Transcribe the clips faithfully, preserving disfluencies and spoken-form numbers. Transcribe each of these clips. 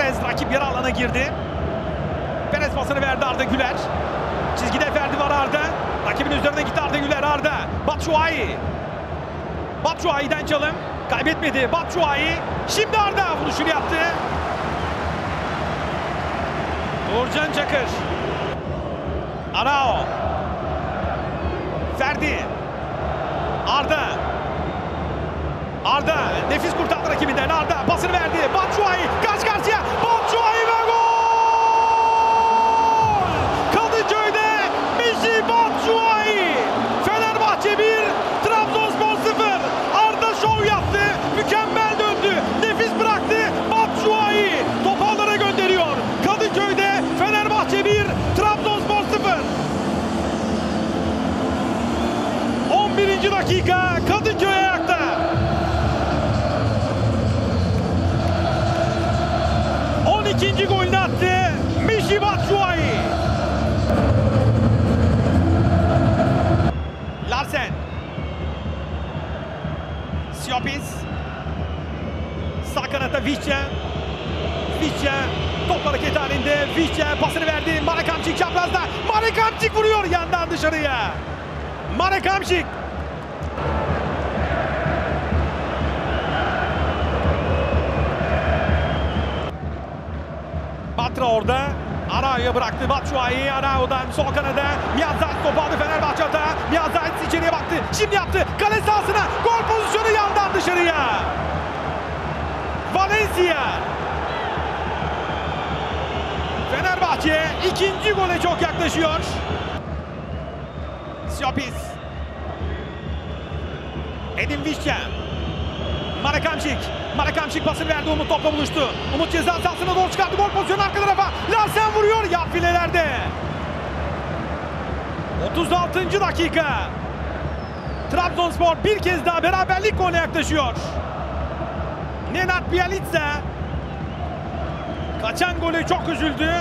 Perez rakip yarı alana girdi. Perez pasını verdi Arda Güler. Çizgide Ferdi var Arda. Rakibin üzerine gitti Arda Güler. Arda. Batshuayi. Batshuayi'den çalım. Kaybetmedi. Batshuayi. Şimdi Arda vuruşunu yaptı. Uğurcan Çakır. Arao. Ferdi. Arda. Arda nefis kurtardı rakibinden. Arda pasını verdi. Batshuayi karşı karşıya. Batshuayi ve gol! Kadıköy'de Michy Batshuayi. Fenerbahçe bir, Trabzonspor sıfır. Arda şov yaptı. Mükemmel döndü. Nefis bıraktı. Batshuayi topu ağlara gönderiyor. Kadıköy'de Fenerbahçe bir, Trabzonspor sıfır. on birinci dakika Kadıköy ayakta. on ikinci golünü attı Michy Batshuayi. Larsen. Siopis. Sağ kanatta Vişça. Vişça top hareket halinde. Vişça pasını verdi. Marek Hamšík çaprazda. Marek Hamšík vuruyor yandan dışarıya. Marek Hamšík. Batra orada. Arao'ya bıraktı Batshuayi. Arao'dan sol kanada. Miyazait topu aldı Fenerbahçe hata. Miyazait içeriye baktı. Şimdi yaptı. Kale sahasına. Gol pozisyonu yandan dışarıya. Valencia. Fenerbahçe ikinci gole çok yaklaşıyor. Siopis. Edin Vişça. Marek Hamšík. Marek Hamšík pasını verdi. Umut topla buluştu. Umut ceza sahasına doğru çıkarttı. Gol pozisyonu arka tarafa. Larsen vuruyor. Yan filelerde. otuz altıncı dakika. Trabzonspor bir kez daha beraberlik golüne yaklaşıyor. Nenad Bjelica. Kaçan golü çok üzüldü.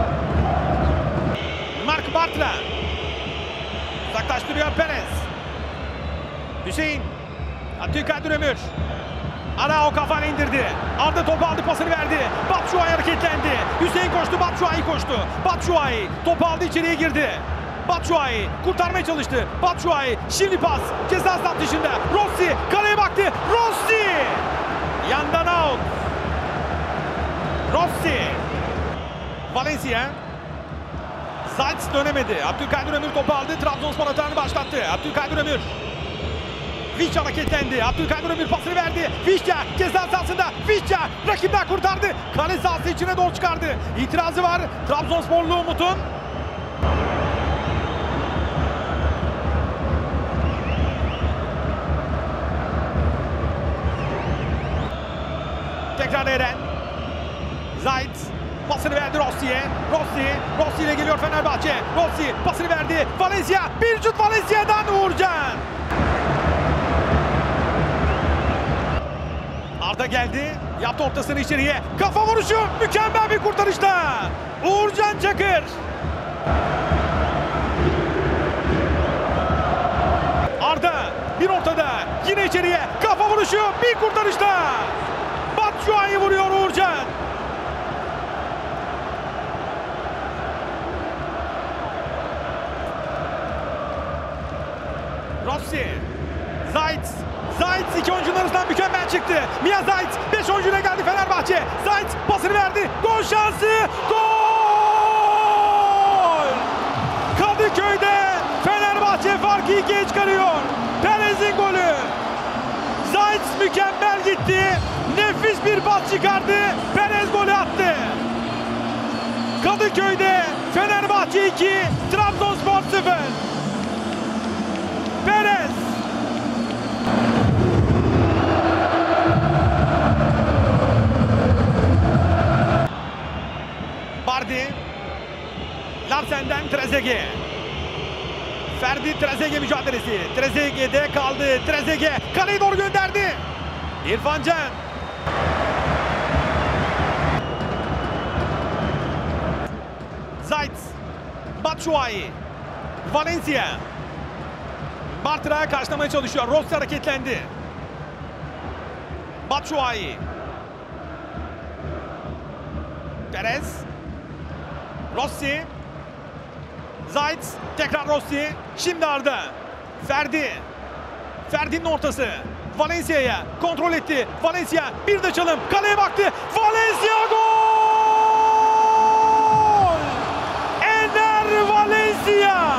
Mark Bartra. Uzaklaştırıyor Perez. Hüseyin. Abdülkadir Ömür. Arao kafana indirdi. Arda topu aldı, pasını verdi. Batshuayi hareketlendi. Hüseyin koştu, Batshuayi koştu. Batshuayi topu aldı, içeriye girdi. Batshuayi kurtarmaya çalıştı. Batshuayi şimdi pas. Ceza sahası dışında. Rossi kaleye baktı. Rossi! Yandan out. Rossi. Valencia. Zayt dönemedi. Abdülkadir Ömür topu aldı. Trabzonspor atağını başlattı. Abdülkadir Ömür. Vişça hareketlendi. Abdülkadir Ömür pasını verdi. Vişça ceza sahasında. Vişça rakipten kurtardı. Kale sahası içine doğru çıkardı. İtirazı var Trabzonsporlu Umut'un. Tekrar Eren. Zayt pasını verdi Rossi'ye. Rossi. Rossi ile geliyor Fenerbahçe. Rossi pasını verdi. Valencia. Bir şut Valencia'dan Uğurcan. Arda geldi. Yaptı ortasını içeriye. Kafa vuruşu. Mükemmel bir kurtarışta. Uğurcan Çakır. Arda bir ortada. Yine içeriye. Kafa vuruşu. Bir kurtarışta. Batshuayi vuruyor Uğurcan. Rossi. Zayt. Zayt iki oyuncunun arasından mükemmel çıktı. Mia Zayt beş oyuncuyla geldi Fenerbahçe. Zayt pasını verdi. Gol şansı. Gol! Kadıköy'de Fenerbahçe farkı ikiye çıkarıyor. Perez'in golü. Zayt mükemmel gitti. Nefis bir pas çıkardı. Perez golü attı. Kadıköy'de Fenerbahçe iki, Trabzonspor sıfır. Perez. Bardi. Larsen'den Trezeguet. Ferdi Trezeguet mücadelesi. Trezeguet'de kaldı. Trezeguet kaleye doğru gönderdi. İrfan Can. Zayt. Batshuayi. Valencia. Bartra karşılamaya çalışıyor. Rossi hareketlendi. Batshuayi. Perez. Rossi. Zayt. Tekrar Rossi. Şimdi Arda. Ferdi. Ferdi'nin ortası. Valencia'ya kontrol etti. Valencia bir de çalım. Kaleye baktı. Valencia gol! Ener Valencia!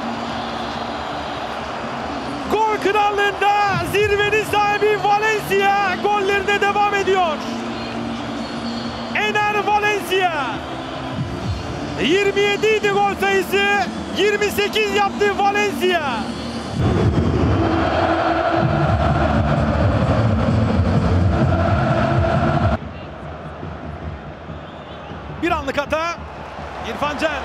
Gol krallığında zirvenin sahibi Valencia gollerine devam ediyor. Ener Valencia. yirmi yedi idi gol sayısı. yirmi sekiz yaptı Valencia. Bir anlık hata. İrfan Can.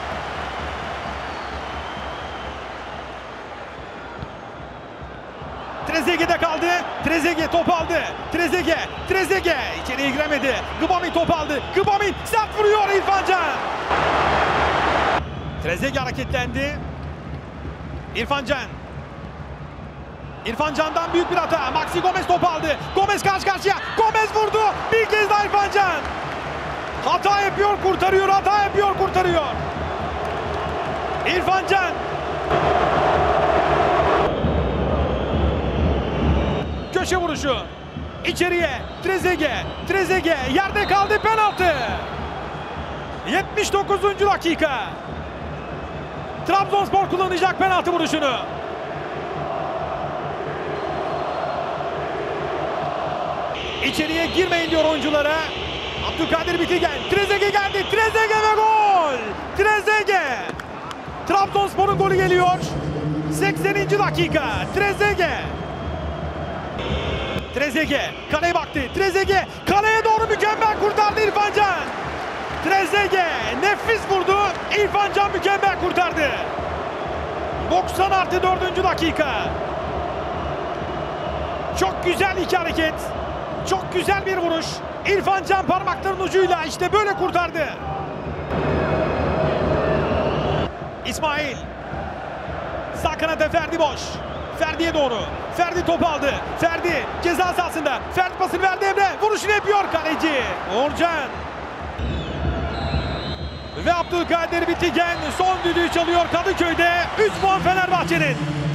Trezeguet'de kaldı. Trezeguet top aldı. Trezeguet. Trezeguet içeriye giremedi. Gbamin top aldı. Gbamin sert vuruyor İrfan Can. Trezeguet hareketlendi. İrfan Can. İrfan Can'dan büyük bir hata. Maxi Gomez top aldı. Gomez karşı karşıya. Gomez vurdu. Bir kez daha İrfan Can. Hata yapıyor, kurtarıyor. Hata yapıyor, kurtarıyor. İrfan Can. Köşe vuruşu. İçeriye. Trezeguet. Trezeguet yerde kaldı, penaltı. yetmiş dokuzuncu dakika. Trabzonspor kullanacak penaltı vuruşunu. İçeriye girmeyin diyor oyunculara. Abdülkadir Bitigen. Trezeguet geldi. Trezeguet ve gol. Trezeguet. Trabzonspor'un golü geliyor. sekseninci dakika. Trezeguet. Trezeguet kaleye baktı. Trezeguet kaleye doğru mükemmel kurtardı İrfan Can. Trezeguet nefis vurdu. İrfan Can mükemmel kurtardı. doksan artı dördüncü dakika. Çok güzel iki hareket. Çok güzel bir vuruş. İrfan Can parmaklarının ucuyla işte böyle kurtardı. İsmail. Sağ kanada Ferdi boş. Ferdi'ye doğru. Ferdi topu aldı. Ferdi ceza sahasında. Ferdi pasını verdi Emre. Vuruşunu yapıyor kaleci Uğurcan. Ve Abdülkadir Bitigen son düdüğü çalıyor Kadıköy'de. üç puan Fenerbahçe'nin.